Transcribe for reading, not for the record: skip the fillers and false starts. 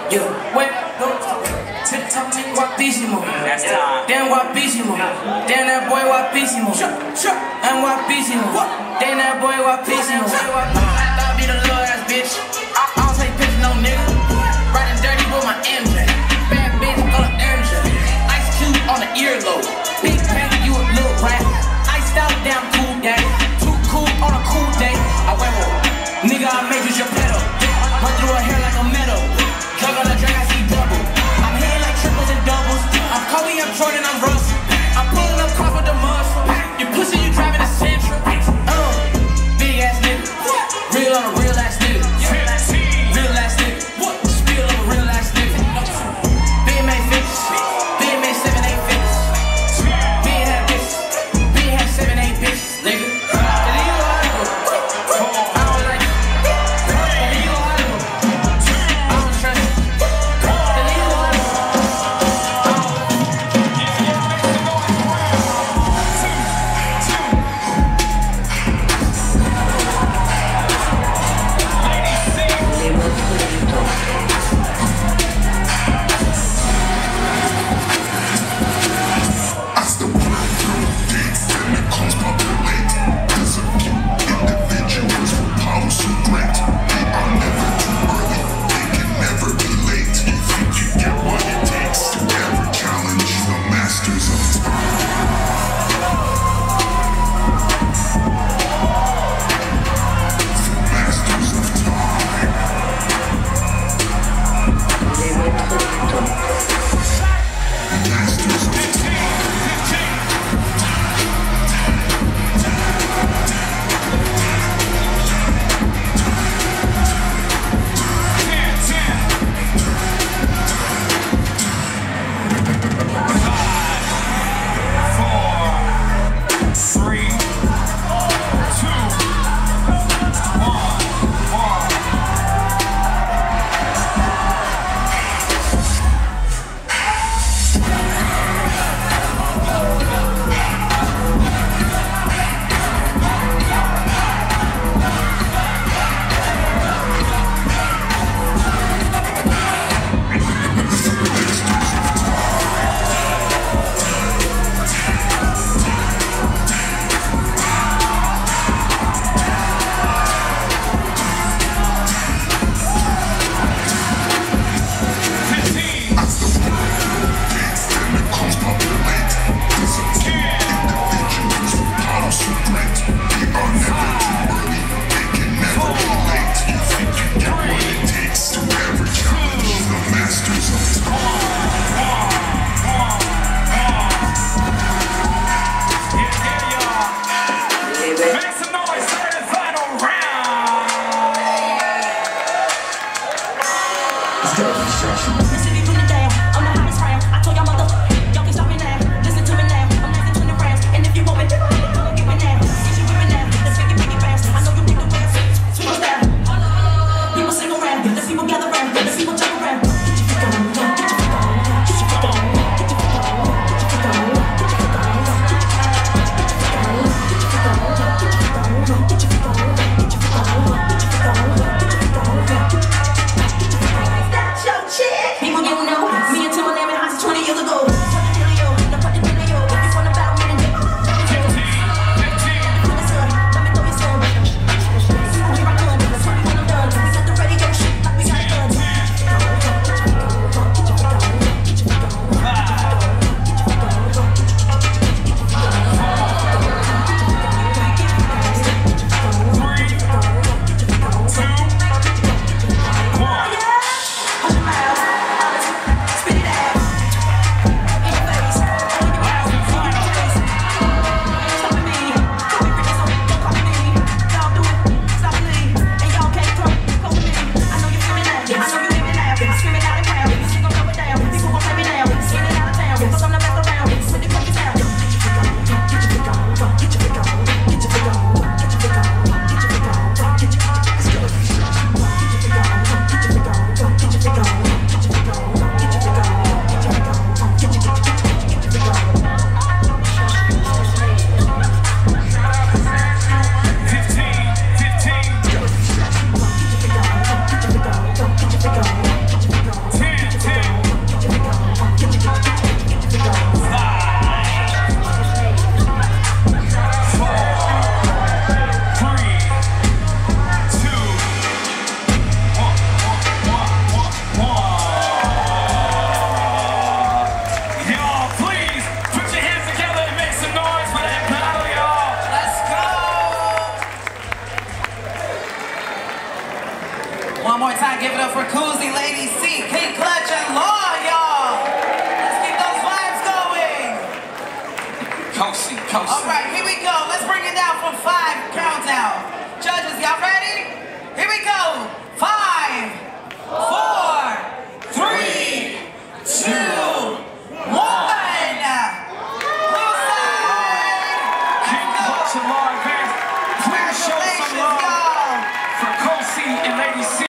Yo, wait, no, TikTok, guapísimo. Damn guapísimo. Damn that boy guapísimo. I'm guapísimo. Damn that boy guapísimo. I'll be the little ass bitch. I don't take pictures, no nigga. Riding dirty with my MJ. Bad bitch on the MJ. Ice Cube on the earlobe. Big bang, you a little rat. Iced out, damn cool day. Too cool on a cool day. I went nigga, I made you your pedal. Run through her hair like a meadow. Drug on the drag, I see double. I'm hitting like triples and doubles. I'm Kobe, I'm Jordan, I'm Russ. I'm pulling up cars with the muscle. You pussy, you driving a Central. Big ass nigga. Real on a real ass nigga. Real ass nigga. Spill on a real ass nigga. Big man fix. Big man 7, 8 fix. Big had bitches. Big had 7, 8 bitches, nigga. People time, give it up for Koozie, Lady C, King Clutch, and Law, y'all. Let's keep those vibes going. Coasting. All right, here we go. Let's bring it down from 5 countdown. Judges, y'all ready? Here we go.